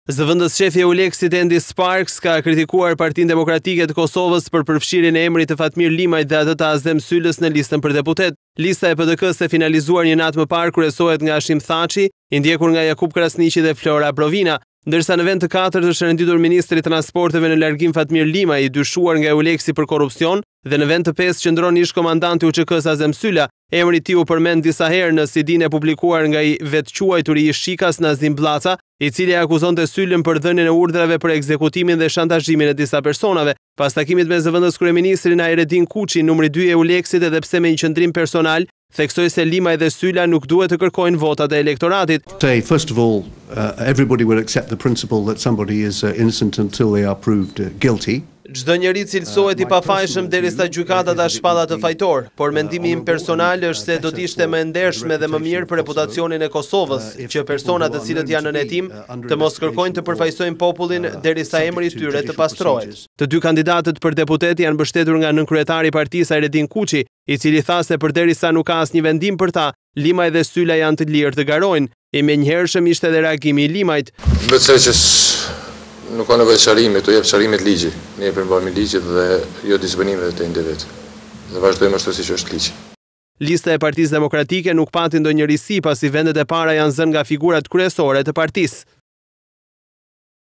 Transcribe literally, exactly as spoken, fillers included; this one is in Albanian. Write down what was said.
Zëvendës shefi e Uleksit Endi Sparks ka kritikuar Partinë Demokratike të Kosovës për përfshirjen e emrit të Fatmir Limajt dhe atë të Azem Sylës në listën për deputet. Lista e P D K-s e finalizuar një natë më parë kryesohet nga Hashim Thaçi, i ndjekur nga Jakub Krasniqi dhe Flora Provina, ndërsa në vend të katërt është renditur ministri i transporteve në largim Fatmir Limaj, i dyshuar nga Uleksi për korrupsion, dhe në vend të pestë qëndron ish komandanti U Q K-s Azem Syla. Emri i tij u përmend disa herë në C D-n e publikuar nga i vetquajturi i Shikas Nazim Blaca, i cili akuzonte Sylën për dhënien e urdhrave për ekzekutimin dhe shantazhimin e disa personave. Pas takimit me zëvendës kryeministrin Ajredin Kuçi, numri dy e Uleksit, edhe pse me një qëndrim personal, theksoi se Limaj dhe Syla nuk duhet të kërkojnë votat e elektoratit. Today, first of all, uh, everybody will accept the principle that somebody is uh, innocent until they are proved uh, guilty. Çdo njeri cilësohet i pafajshëm derisa gjykata ta shpallë atë fajtor, por mendimi im personal është se do të ishte më e ndershme dhe më mirë për reputacionin e Kosovës që persona të cilët janë në hetim të mos kërkojnë të përfaqësojnë popullin derisa emri i tyre të pastrohet. Të dy kandidatët për deputet janë mbështetur nga nënkryetari i partisë Ajredin Kuçi, i cili tha se përderisa nuk ka asnjë vendim për ta, Limaj dhe Syla janë të lirë të garojnë. I menjëhershëm ishte edhe reagimi i Limajt. Besoj që nuk ka nevojë sharrimi, të jep sharrimet ligji. Ne jepim përmbajtje ligjit dhe jo disponimeve të individit. Dhe vazhdojmë ashtu siç është ligji. Lista e Partisë Demokratike nuk pati ndonjë risi pasi vendet e para janë zënë nga figurat kryesore të partisë.